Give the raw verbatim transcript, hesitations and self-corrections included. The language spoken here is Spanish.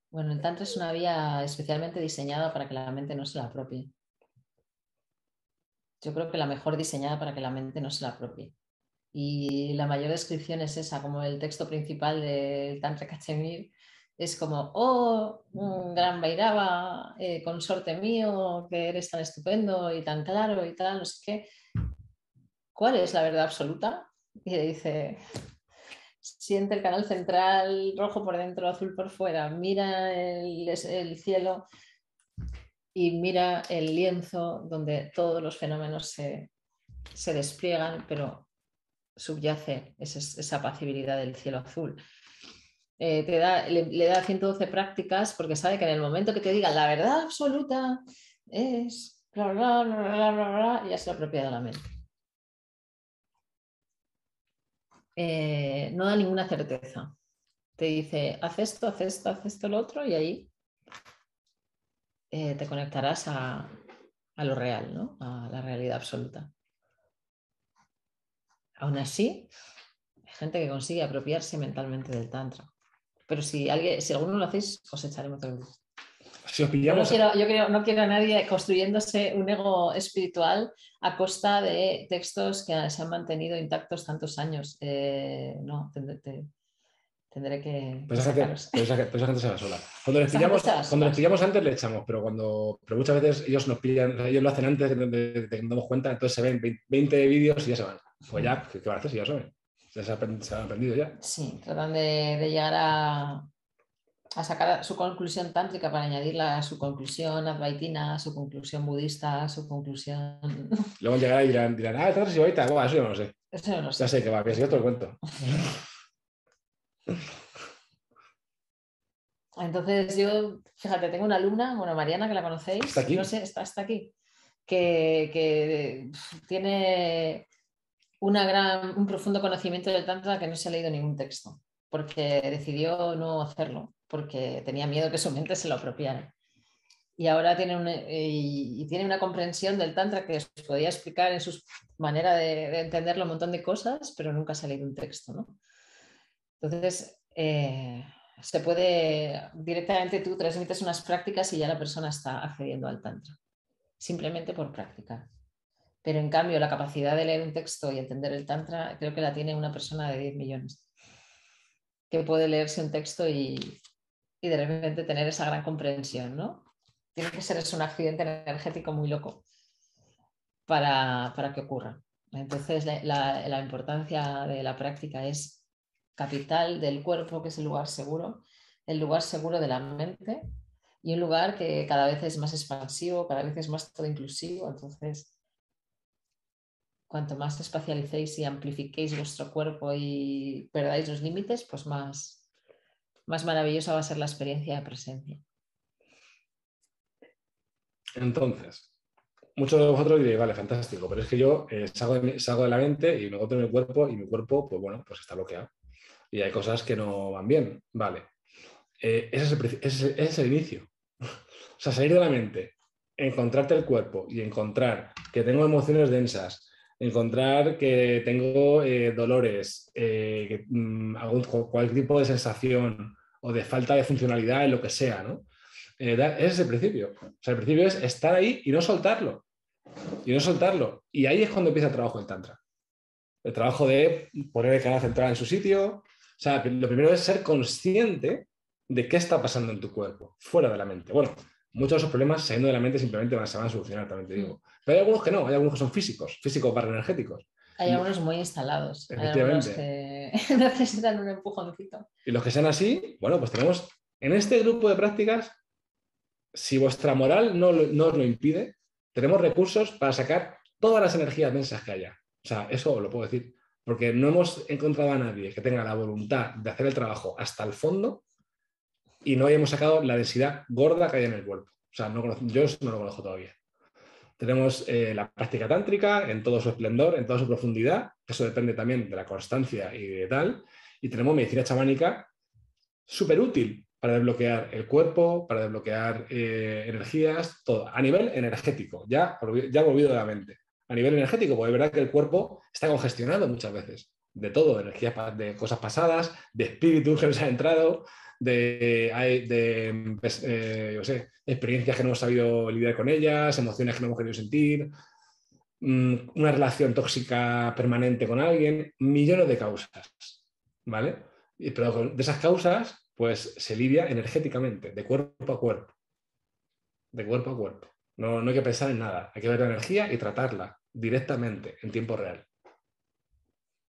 Bueno, el Tantra es una vía especialmente diseñada para que la mente no se la apropie. Yo creo que la mejor diseñada para que la mente no se la apropie. Y la mayor descripción es esa, como el texto principal del Tantra Cachemir, es como, oh, un gran Vairava, eh, consorte mío, que eres tan estupendo y tan claro y tal, no sé qué. ¿Cuál es la verdad absoluta? Y le dice, siente el canal central rojo por dentro, azul por fuera, mira el, el cielo y mira el lienzo donde todos los fenómenos se, se despliegan, pero subyace esa, esa apacibilidad del cielo azul. Eh, te da, le, le, da ciento doce prácticas porque sabe que en el momento que te diga la verdad absoluta es bla, bla, bla, bla, bla, bla, ya se lo apropia de la mente. Eh, no da ninguna certeza. Te dice, haz esto, haz esto, haz esto, lo otro, y ahí eh, te conectarás a, a lo real, ¿no? A la realidad absoluta. Aún así, hay gente que consigue apropiarse mentalmente del Tantra. Pero si, alguien, si alguno lo hacéis, os echaremos de luz. Si os Yo, no pillamos... quiero, yo quiero, no quiero a nadie construyéndose un ego espiritual a costa de textos que se han mantenido intactos tantos años. Eh, no, te, te, tendré que, Pero que esa gente, sacaros. pero esa, pero esa gente se va sola. Cuando les Esa gente pillamos, se va cuando les sola. pillamos antes le echamos, pero cuando, pero muchas veces ellos nos pillan, o sea, ellos lo hacen antes de, de, de que nos damos cuenta, entonces se ven veinte vídeos y ya se van. Pues ya, ¿qué, qué van a hacer si ya saben? Ya se, ha, se han aprendido ya. Sí, tratan de, de llegar a, a sacar su conclusión tántrica para añadirla a su conclusión advaitina, a su conclusión budista, a su conclusión... Luego llegarán y dirán, dirán ah, estás ahorita, bueno, eso yo no lo sé. Eso no lo Ya sé. sé que va, que si yo te lo cuento. Entonces yo, fíjate, tengo una alumna, bueno, Mariana, que la Está conocéis, no aquí. sé, está, está aquí, que, que tiene una gran, un profundo conocimiento del Tantra que no se ha leído ningún texto, porque decidió no hacerlo, porque tenía miedo que su mente se lo apropiara. Y ahora tiene una, y, y tiene una comprensión del Tantra que os podía explicar en su manera de, de entenderlo un montón de cosas, pero nunca se ha leído un texto, ¿no? Entonces, eh, se puede, directamente tú transmites unas prácticas y ya la persona está accediendo al Tantra, simplemente por práctica. Pero en cambio, la capacidad de leer un texto y entender el Tantra, creo que la tiene una persona de diez millones, que puede leerse un texto y, y de repente tener esa gran comprensión, ¿no? Tiene que ser es un accidente energético muy loco para, para que ocurra. Entonces, la, la, la importancia de la práctica es capital del cuerpo, que es el lugar seguro, el lugar seguro de la mente y un lugar que cada vez es más expansivo, cada vez es más todo inclusivo. Entonces, cuanto más espacialicéis y amplifiquéis vuestro cuerpo y perdáis los límites, pues más, más maravillosa va a ser la experiencia de presencia. Entonces, muchos de vosotros diréis, vale, fantástico, pero es que yo eh, salgo, de mi, salgo de la mente y me encuentro en mi cuerpo y mi cuerpo, pues bueno, pues está bloqueado. Y hay cosas que no van bien, vale. Eh, ese, es el, ese, es el, ese es el inicio. O sea, salir de la mente, encontrarte el cuerpo y encontrar que tengo emociones densas, encontrar que tengo eh, dolores, eh, que, mmm, algún, cualquier tipo de sensación o de falta de funcionalidad en lo que sea, ¿no? Eh, ese es el principio. O sea, el principio es estar ahí y no soltarlo. Y no soltarlo. Y ahí es cuando empieza el trabajo del Tantra. El trabajo de poner el canal central en su sitio. O sea, lo primero es ser consciente de qué está pasando en tu cuerpo, fuera de la mente. Bueno, muchos de esos problemas saliendo de la mente simplemente van, se van a solucionar, también te digo. Pero hay algunos que no, hay algunos que son físicos, físicos barra energéticos. Hay Y algunos muy instalados, hay algunos efectivamente. que necesitan un empujoncito. Y los que sean así, bueno, pues tenemos en este grupo de prácticas, si vuestra moral no, no os lo impide, tenemos recursos para sacar todas las energías densas que haya. O sea, eso lo puedo decir. Porque no hemos encontrado a nadie que tenga la voluntad de hacer el trabajo hasta el fondo y no hayamos sacado la densidad gorda que hay en el cuerpo. O sea, no conozco, yo no lo conozco todavía. Tenemos eh, la práctica tántrica en todo su esplendor, en toda su profundidad. Eso depende también de la constancia y de tal. Y tenemos medicina chamánica súper útil para desbloquear el cuerpo, para desbloquear eh, energías, todo, a nivel energético, ya, ya volvido de la mente. A nivel energético, porque es verdad que el cuerpo está congestionado muchas veces, de todo, de energías, de cosas pasadas, de espíritus que nos han entrado, de, hay- de pues, eh, yo sé, experiencias que no hemos sabido lidiar con ellas, emociones que no hemos querido sentir, mm, una relación tóxica permanente con alguien, millones de causas, ¿vale? Y- Pero con- de esas causas, pues se lidia energéticamente, de cuerpo a cuerpo, de cuerpo a cuerpo. No, no hay que pensar en nada, hay que ver la energía y tratarla directamente, en tiempo real.